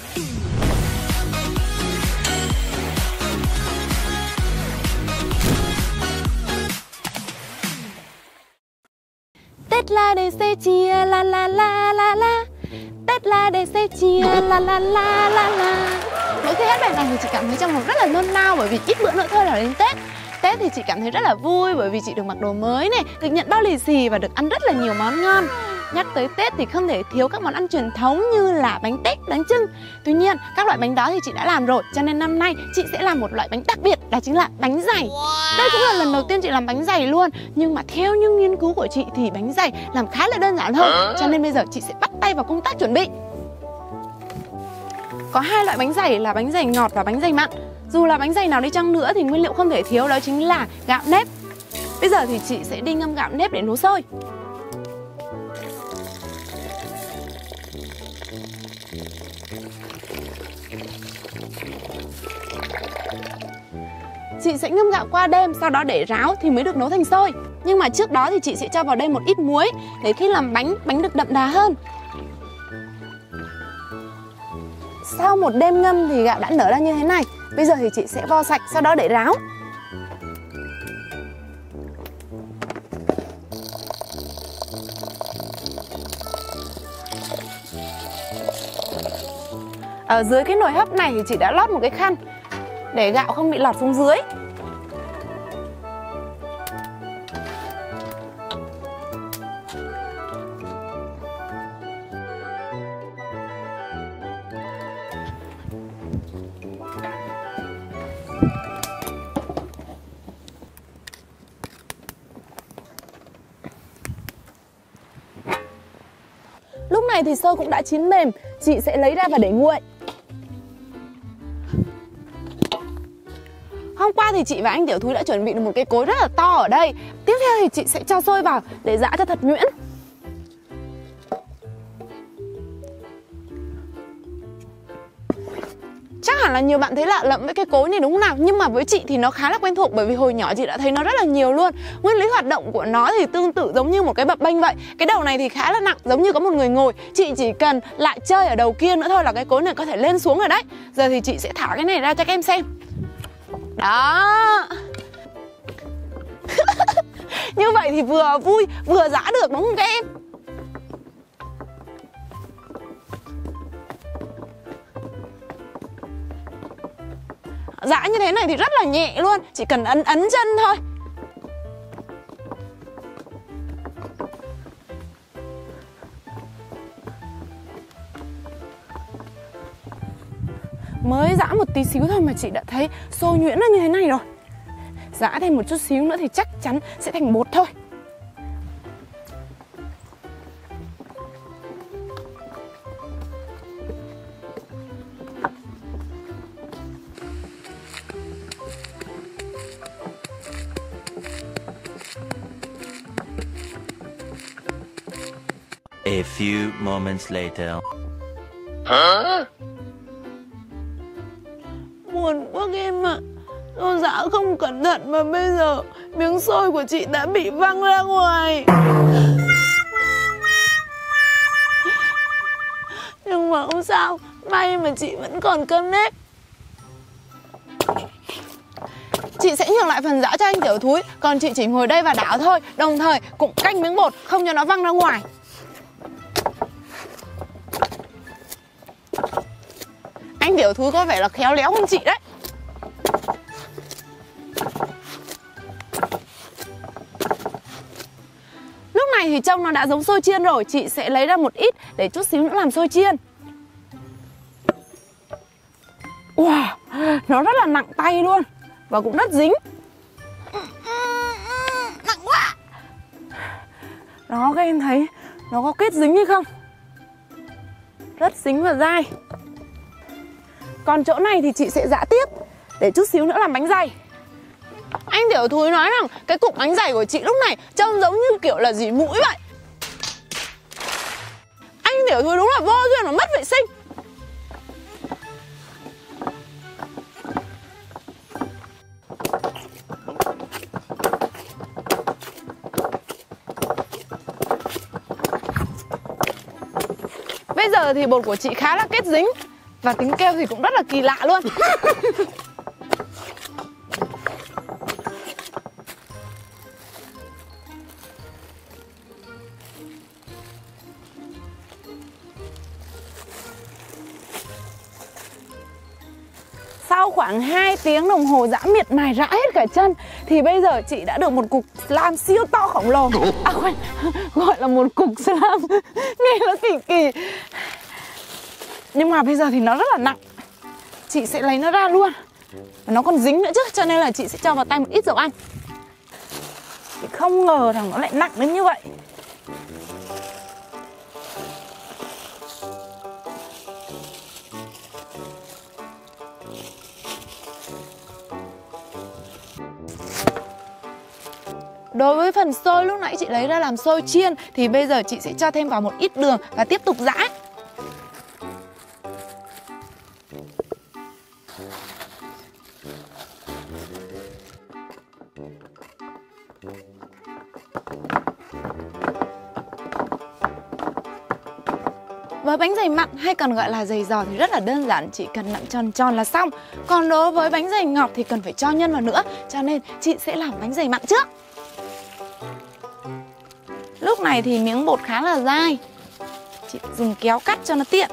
Tết là để sẻ chia la la la la la. Tết là để sẻ chia la la la la la. Mỗi khi hát bài này thì chị cảm thấy trong lòng rất là nôn nao, bởi vì ít bữa nữa thôi là đến Tết. Tết thì chị cảm thấy rất là vui bởi vì chị được mặc đồ mới này, được nhận bao lì xì và được ăn rất là nhiều món ngon. Nhắc tới Tết thì không thể thiếu các món ăn truyền thống như là bánh tét, bánh chưng. Tuy nhiên, các loại bánh đó thì chị đã làm rồi, cho nên năm nay chị sẽ làm một loại bánh đặc biệt, đó chính là bánh dày. Đây cũng là lần đầu tiên chị làm bánh dày luôn. Nhưng mà theo những nghiên cứu của chị thì bánh dày làm khá là đơn giản hơn, cho nên bây giờ chị sẽ bắt tay vào công tác chuẩn bị. Có hai loại bánh dày là bánh dày ngọt và bánh dày mặn. Dù là bánh dày nào đi chăng nữa thì nguyên liệu không thể thiếu đó chính là gạo nếp. Bây giờ thì chị sẽ đi ngâm gạo nếp để nấu sôi. Chị sẽ ngâm gạo qua đêm, sau đó để ráo thì mới được nấu thành xôi. Nhưng mà trước đó thì chị sẽ cho vào đây một ít muối để khi làm bánh được đậm đà hơn. Sau một đêm ngâm thì gạo đã nở ra như thế này. Bây giờ thì chị sẽ vo sạch, sau đó để ráo. Ở dưới cái nồi hấp này thì chị đã lót một cái khăn để gạo không bị lọt xuống dưới. Lúc này thì xôi cũng đã chín mềm, chị sẽ lấy ra và để nguội. Hôm qua thì chị và anh Tiểu Thúy đã chuẩn bị được một cái cối rất là to ở đây. Tiếp theo thì chị sẽ cho xôi vào để giã cho thật nhuyễn. Chắc hẳn là nhiều bạn thấy lạ lẫm với cái cối này đúng không nào? Nhưng mà với chị thì nó khá là quen thuộc, bởi vì hồi nhỏ chị đã thấy nó rất là nhiều luôn. Nguyên lý hoạt động của nó thì tương tự giống như một cái bập bênh vậy. Cái đầu này thì khá là nặng, giống như có một người ngồi. Chị chỉ cần lại chơi ở đầu kia nữa thôi là cái cối này có thể lên xuống rồi đấy. Giờ thì chị sẽ thả cái này ra cho các em xem. Đó. Như vậy thì vừa vui vừa giã được đúng không các em? Giã như thế này thì rất là nhẹ luôn, chỉ cần ấn chân thôi. Mới giã một tí xíu thôi mà chị đã thấy xôi nhuyễn nó như thế này rồi. Giã thêm một chút xíu nữa thì chắc chắn sẽ thành bột thôi. A few moments later. Hả? Buồn quá em ạ. Cô giã không cẩn thận mà bây giờ miếng xôi của chị đã bị văng ra ngoài. Nhưng mà không sao, may mà chị vẫn còn cơm nếp. Chị sẽ nhường lại phần giã cho anh Tiểu Thúy, còn chị chỉ ngồi đây và đảo thôi. Đồng thời cũng canh miếng bột không cho nó văng ra ngoài. Anh Tiểu Thúy có vẻ là khéo léo hơn chị đấy. Lúc này thì trông nó đã giống xôi chiên rồi. Chị sẽ lấy ra một ít để chút xíu nữa làm xôi chiên. Wow, nó rất là nặng tay luôn. Và cũng rất dính. Nặng quá. Đó, các em thấy nó có kết dính hay không? Rất dính và dai. Còn chỗ này thì chị sẽ giã tiếp để chút xíu nữa làm bánh dày. Anh Tiểu Thúy nói rằng cái cục bánh dày của chị lúc này trông giống như kiểu là dỉ mũi vậy. Anh Tiểu Thúy đúng là vô duyên và mất vệ sinh. Bây giờ thì bột của chị khá là kết dính. Và tiếng kêu thì cũng rất là kỳ lạ luôn. Sau khoảng 2 tiếng đồng hồ dã miệt mài rã hết cả chân thì bây giờ chị đã được một cục slam siêu to khổng lồ. À quên, gọi là một cục slam nghe nó kỳ kỳ. Nhưng mà bây giờ thì nó rất là nặng. Chị sẽ lấy nó ra luôn. Và nó còn dính nữa chứ, cho nên là chị sẽ cho vào tay một ít dầu ăn. Chị không ngờ rằng nó lại nặng đến như vậy. Đối với phần xôi lúc nãy chị lấy ra làm xôi chiên thì bây giờ chị sẽ cho thêm vào một ít đường và tiếp tục giã. Với bánh dày mặn hay còn gọi là dày giò thì rất là đơn giản, chỉ cần nặn tròn tròn là xong. Còn đối với bánh dày ngọt thì cần phải cho nhân vào nữa, cho nên chị sẽ làm bánh dày mặn trước. Lúc này thì miếng bột khá là dai, chị dùng kéo cắt cho nó tiện.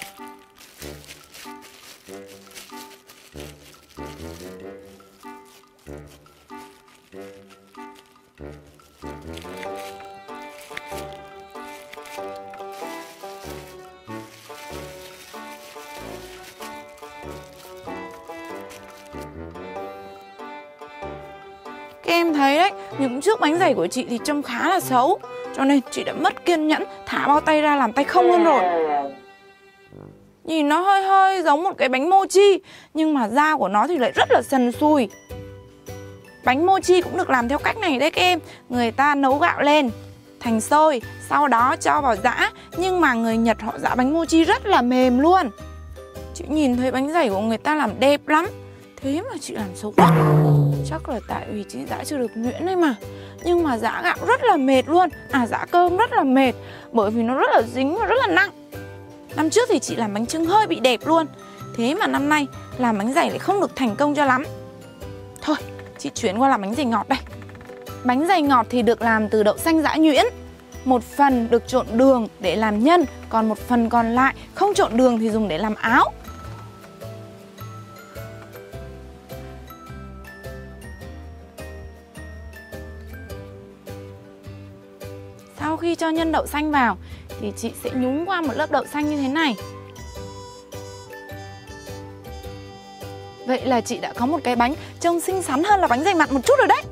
Các em thấy đấy, những chiếc bánh dày của chị thì trông khá là xấu, cho nên chị đã mất kiên nhẫn thả bao tay ra làm tay không luôn rồi. Nhìn nó hơi hơi giống một cái bánh mochi, nhưng mà da của nó thì lại rất là sần sùi. Bánh mochi cũng được làm theo cách này đấy các em. Người ta nấu gạo lên thành xôi, sau đó cho vào giã. Nhưng mà người Nhật họ giã bánh mochi rất là mềm luôn. Chị nhìn thấy bánh dày của người ta làm đẹp lắm, thế mà chị làm xấu quá. Chắc là tại vì chị giã chưa được nhuyễn đấy mà. Nhưng mà giã gạo rất là mệt luôn. À, giã cơm rất là mệt, bởi vì nó rất là dính và rất là nặng. Năm trước thì chị làm bánh chưng hơi bị đẹp luôn, thế mà năm nay làm bánh dày lại không được thành công cho lắm. Thôi, chị chuyển qua làm bánh dày ngọt đây. Bánh dày ngọt thì được làm từ đậu xanh giã nhuyễn. Một phần được trộn đường để làm nhân, còn một phần còn lại không trộn đường thì dùng để làm áo. Sau khi cho nhân đậu xanh vào thì chị sẽ nhúng qua một lớp đậu xanh như thế này. Vậy là chị đã có một cái bánh trông xinh xắn hơn là bánh dày mặn một chút rồi đấy.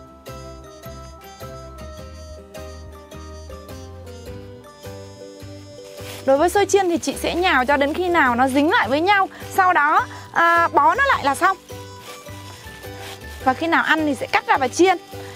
Đối với xôi chiên thì chị sẽ nhào cho đến khi nào nó dính lại với nhau, sau đó bó nó lại là xong. Và khi nào ăn thì sẽ cắt ra và chiên.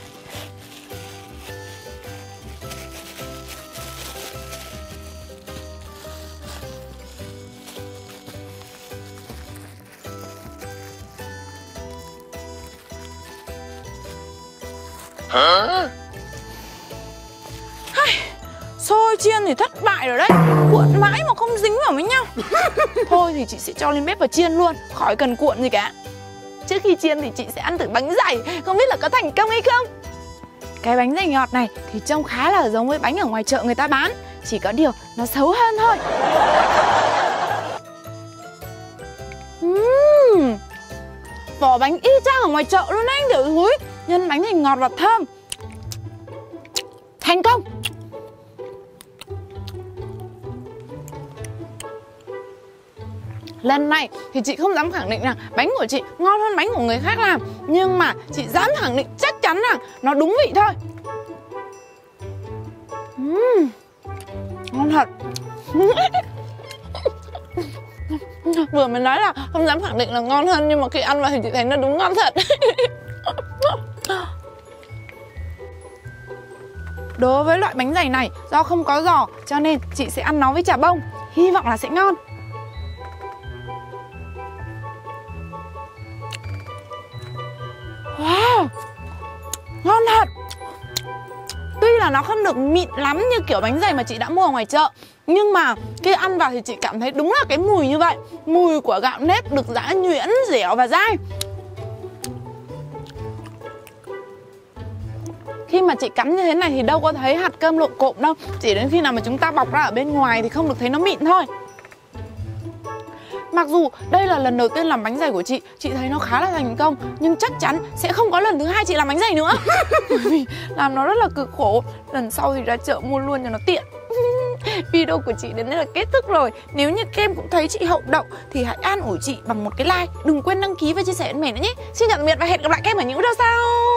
Xôi chiên thì thất bại rồi đấy, cuộn mãi mà không dính vào với nhau. Thôi thì chị sẽ cho lên bếp và chiên luôn, khỏi cần cuộn gì cả. Trước khi chiên thì chị sẽ ăn thử bánh dày, không biết là có thành công hay không. Cái bánh dày ngọt này thì trông khá là giống với bánh ở ngoài chợ người ta bán, chỉ có điều nó xấu hơn thôi. Vỏ bánh y chang ở ngoài chợ luôn anh Tiểu Thúi. Nhân bánh thì ngọt và thơm. Thành công. Lần này thì chị không dám khẳng định rằng bánh của chị ngon hơn bánh của người khác làm, nhưng mà chị dám khẳng định chắc chắn rằng nó đúng vị thôi. Ngon thật. Vừa mới nói là không dám khẳng định là ngon hơn, nhưng mà khi ăn vào thì chị thấy nó đúng ngon thật. Đối với loại bánh dày này, do không có giò cho nên chị sẽ ăn nó với chả bông, hy vọng là sẽ ngon. Wow, ngon thật. Tuy là nó không được mịn lắm như kiểu bánh dày mà chị đã mua ở ngoài chợ, nhưng mà Khi ăn vào thì chị cảm thấy đúng là cái mùi như vậy. Mùi của gạo nếp được giã nhuyễn, dẻo và dai. Khi mà chị cắn như thế này thì đâu có thấy hạt cơm lộ cộm đâu. Chỉ đến khi nào mà chúng ta bọc ra ở bên ngoài thì không được thấy nó mịn thôi. Mặc dù đây là lần đầu tiên làm bánh dày của chị thấy nó khá là thành công, nhưng chắc chắn sẽ không có lần thứ hai chị làm bánh dày nữa. Bởi vì làm nó rất là cực khổ. Lần sau thì ra chợ mua luôn cho nó tiện. Video của chị đến đây là kết thúc rồi. Nếu như các em cũng thấy chị hậu đậu thì hãy an ủi chị bằng một cái like. Đừng quên đăng ký và chia sẻ với mẹ nữa nhé. Xin chào tạm biệt và hẹn gặp lại các em ở những video sau.